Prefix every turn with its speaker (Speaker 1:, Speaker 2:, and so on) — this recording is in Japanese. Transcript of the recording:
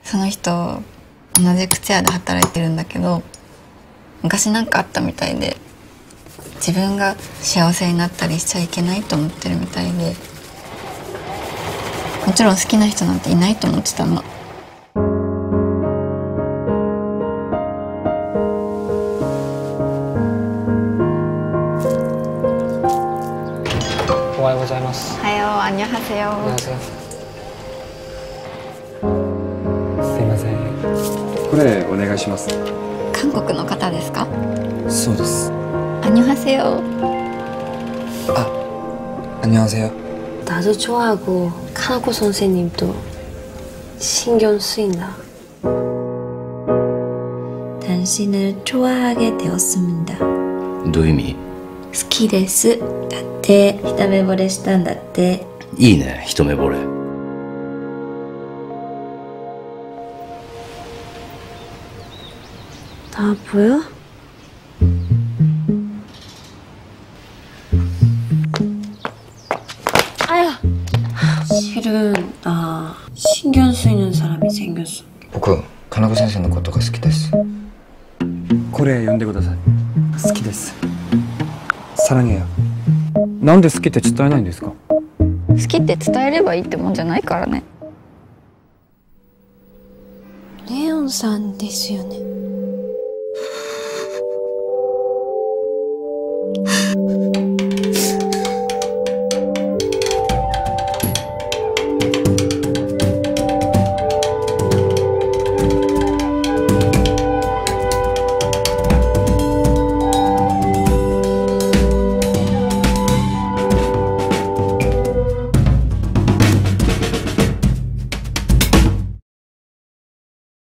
Speaker 1: その人同じ靴屋で働いてるんだけど、昔なんかあったみたいで、自分が幸せになったりしちゃいけないと思ってるみたいで、もちろん好きな人なんていないと思ってたの。
Speaker 2: おはようございます。
Speaker 1: おはよう、アンニョハセヨ。
Speaker 2: すいません。
Speaker 3: これお願いします。
Speaker 1: 韓国の方ですか？
Speaker 3: そうです。
Speaker 1: アンニョハセヨ。
Speaker 3: 안녕하세요.
Speaker 4: 나도 좋아하고 카나코 선생님도 신경 쓰인다.
Speaker 5: 당신을 좋아하게 되었습니다.
Speaker 6: どういう意味？
Speaker 5: 好きですだって一目惚れしたんだって。
Speaker 6: いいね、一目惚れ。
Speaker 4: 다 보여? 아야! 실은 나 신경 쓰이는 사람이 생겼어.
Speaker 3: 僕、金子先生のことが好きです。
Speaker 2: これ読んでください。好きです。사랑해요。なんで好きって伝えないんですか？
Speaker 1: 好きって伝えればいいってもんじゃないからね。
Speaker 4: レオンさんですよね。